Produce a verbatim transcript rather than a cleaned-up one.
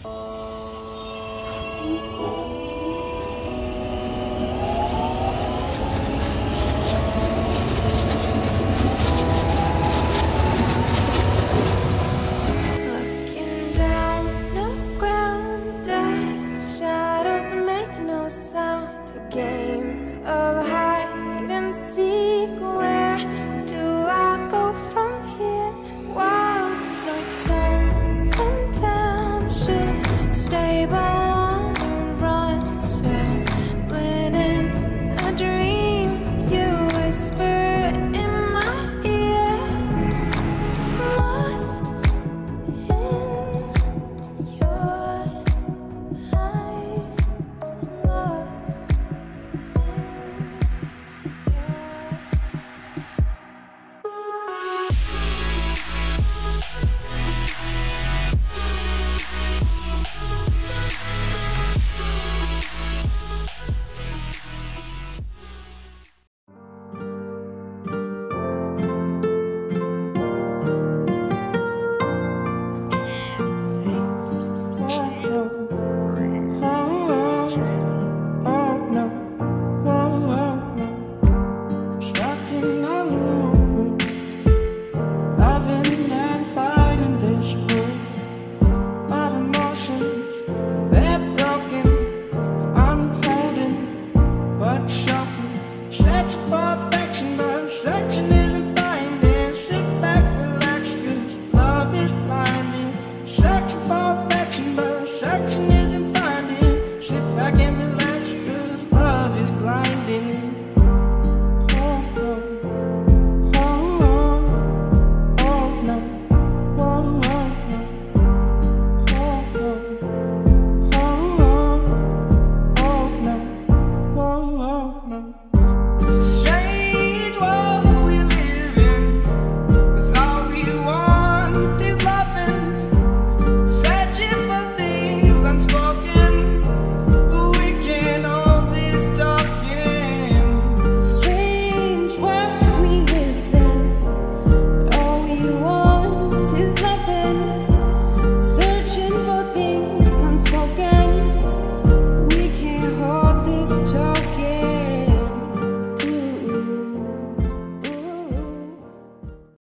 Looking down the ground, dust shadows make no sound. A game of hide and seek. Where do I go from here? Walls are tumbling down. Should stay by